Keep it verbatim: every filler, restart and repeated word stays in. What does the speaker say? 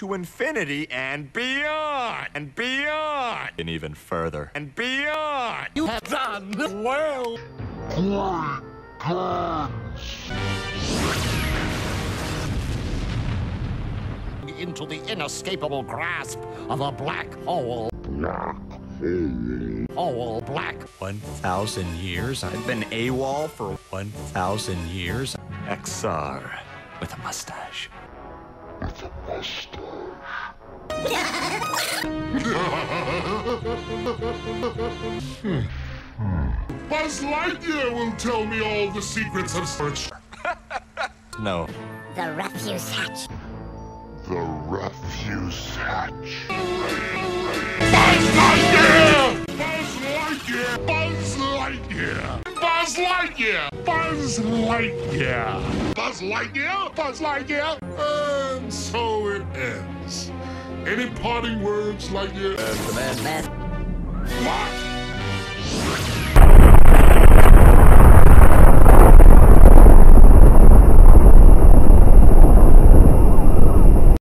to infinity and beyond, and beyond, and even further, and beyond. You have done well. Into the inescapable grasp of a black hole. Black hole. Hole black. One thousand years? I've been AWOL for one thousand years. X R with a mustache. With a mustache. Buzz Lightyear will tell me all the secrets of search. No. The refuse hatch. The refuse hatch. Buzz Lightyear! Buzz Lightyear! Buzz Lightyear! Buzz Lightyear! Buzz Lightyear! Buzz Lightyear! Buzz Lightyear! And so it ends. Any parting words, Lightyear? Uh, the man. Man. What?